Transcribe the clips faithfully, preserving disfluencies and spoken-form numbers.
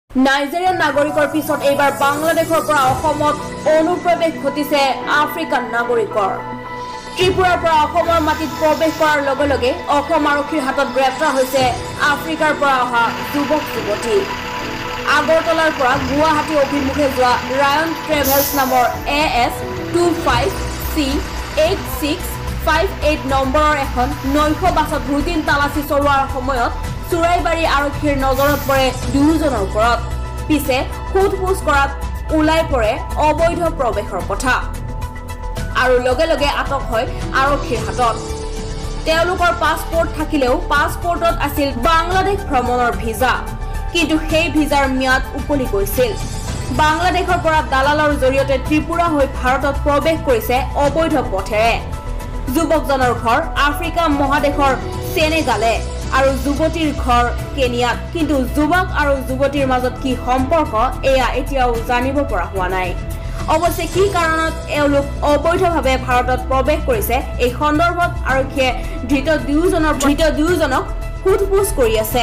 Nigerian নাগৰিকৰ পিছত এইবাৰ বাংলাদেশৰ পৰা অসমত অনুপ্ৰৱেশ ঘটিছে আফ্ৰিকান নাগৰিকৰ। ত্ৰিপুৰাৰ পৰা অসমৰ মাটিত প্ৰৱেশ কৰাৰ লগে লগে অসম আৰক্ষীৰ হাতত গ্ৰেপ্তাৰ হৈছে আফ্ৰিকাৰ পৰা অহা যুৱক যুৱতী। আগৰতলাৰ পৰা গুৱাহাটী অভিমুখে যোৱা ৰায়ন ট্ৰেভেলছ নামৰ A S two five C eight six five eight নম্বৰৰ এখন নৈশ বাছত ৰুটিন তালাচী চলোৱাৰ সময়ত চুৰাইবাৰী আৰক্ষীৰ নজৰত পৰে দুজনৰ ওপৰত। পিছে সোধ-পোছ কৰাত ওলাই পৰে অবৈধ প্ৰৱেশৰ কথা আৰু লগে লগে আটক হয় আৰক্ষীৰ হাতত। তেওঁলোকৰ পাছপোৰ্ট থাকিলেও পাছপোৰ্টত আছিল বাংলাদেশ ভ্ৰমণৰ ভিজা, কিন্তু সেই ভিজাৰ ম্যাদ উকলি গৈছিল। বাংলাদেশৰ পৰা দালালৰ জৰিয়তে ত্ৰিপুৰা হৈ ভাৰতত প্ৰৱেশ কৰিছে অবৈধ পথেৰে। যুৱকজনৰ ঘৰ আফ্ৰিকা মহাদেশৰ সেনেগালে আৰু যুৱতীৰ ঘৰ কেনিয়াত, কিন্তু যুৱক আৰু যুৱতীৰ মাজত কি সম্পৰ্ক এয়া এতিয়াও জানিব পৰা হোৱা নাই। অৱশ্যে কি কাৰণত এওঁলোক অবৈধভাৱে ভাৰতত প্ৰৱেশ কৰিছে এই সন্দৰ্ভত আৰক্ষীয়ে ধৃত দুয়োজনৰ ধৃত দুয়োজনক সোধ-পোছ কৰি আছে।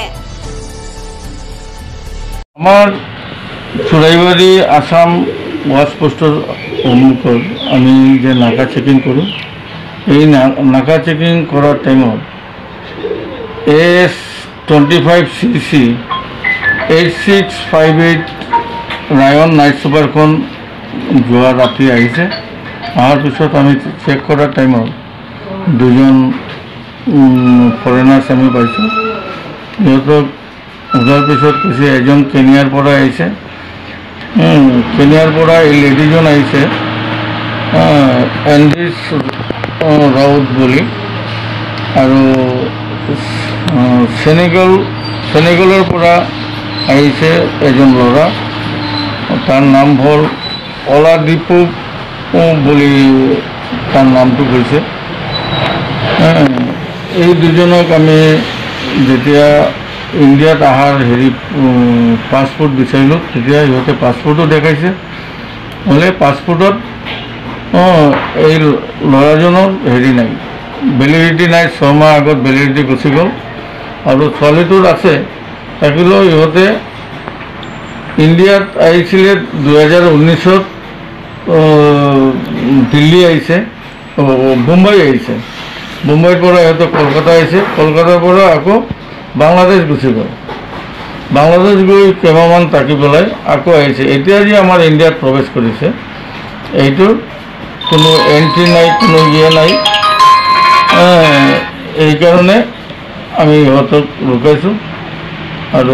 আমাৰ চুৰাইবাৰী আসাম ৱাচ পোষ্টৰ সন্মুখত আমি যে নাকা চেকিং কৰোঁ, এই নাকা চেকিং কৰাৰ টাইমত S twenty five C C eight six five eight Rayan night ছুপাৰখন যোৱা ৰাতি আহিছে। অহাৰ পিছত আমি চেক কৰাৰ টাইমত দুজন ফৰেনাৰ্ছ আমি পাইছোঁ। সিহঁতক সোধাৰ পিছত কৈছে এজন কেনিয়াৰ পৰা আহিছে, কেনিয়াৰ পৰা এই লেডিজন আহিছে এণ্ড্ৰিছ ৰাউত বুলি, আৰু সেনেগল সেনেগলৰ পৰা আহিছে এজন ল'ৰা, তাৰ নাম হ'ল অলাদীপু বুলি তাৰ নামটো কৈছে। এই দুজনক আমি যেতিয়া ইণ্ডিয়াত অহাৰ হেৰি পাছপোৰ্ট বিচাৰিলোঁ, তেতিয়া সিহঁতে পাছপোৰ্টো দেখাইছে, হ'লে পাছপোৰ্টত এই ল'ৰাজনৰ হেৰি নাই, ভেলিডিটি নাই, ছমাহ আগত ভেলিডিটি গুচি গ'ল। আৰু ছোৱালীটোৰ আছে, থাকিলেও ইহঁতে ইণ্ডিয়াত আহিছিলে দুহেজাৰ ঊনৈছত, দিল্লী আহিছে, মুম্বাই আহিছে, মুম্বাইৰ পৰা ইহঁতে কলকাতা আহিছে, কলকাতাৰ পৰা আকৌ বাংলাদেশ গুচি গ'ল, বাংলাদেশ গৈ কেইমাহমান থাকি পেলাই আকৌ আহিছে। এতিয়া যে আমাৰ ইণ্ডিয়াত প্ৰৱেশ কৰিছে, এইটোৰ কোনো এণ্ট্ৰি নাই, কোনো ইয়ে নাই। এইকাৰণে আমি ইহঁতক লুকাইছোঁ আৰু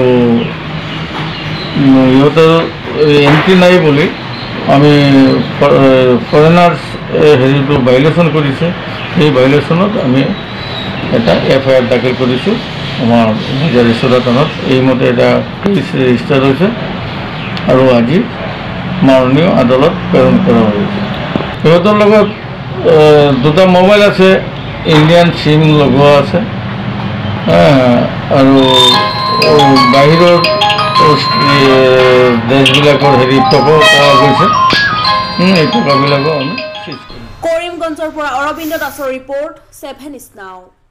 ইহঁতৰ এণ্ট্ৰি নাই বুলি আমি ফৰেনাৰ্ছ হেৰিটো ভাইলেশ্যন কৰিছে। সেই ভাইলেশ্যনত আমি এটা এফ আই আৰ দাখিল কৰিছোঁ আমাৰ হাজাৰিচৰা থানাত। এইমতে এটা কেছ ৰেজিষ্টাৰ হৈছে আৰু আজি মাননীয় আদালত প্ৰেৰণ কৰা হৈছে। সিহঁতৰ লগত দুটা মোবাইল আছে, ইণ্ডিয়ান চিম লগোৱা আছে, আৰু বাহিৰৰ দেশবিলাকৰ হেৰি টকা পোৱা গৈছে। এই টকাবিলাকো আমি কৰিমগঞ্জৰ পৰা অৰবিন্দ দাসৰ ৰিপৰ্ট, ছেভেন ইজ নাও।